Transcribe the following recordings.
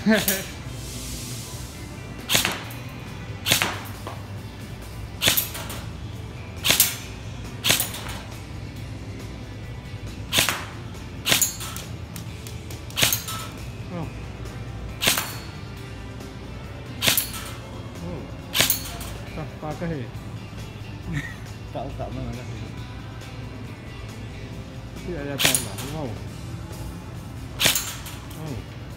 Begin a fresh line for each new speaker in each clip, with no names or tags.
Pakai tak mana dah. Dia ada tambah. Wow. Oh.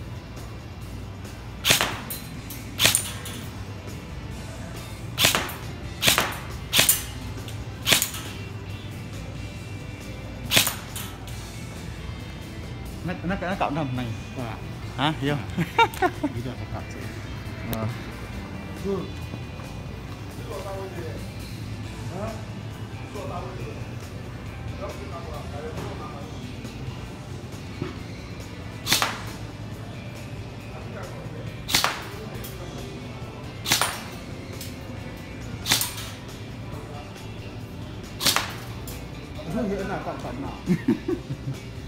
Nó cạo nằm này. Hả? Hiểu.
Đi ra cạo. Nghĩa là cạo nào?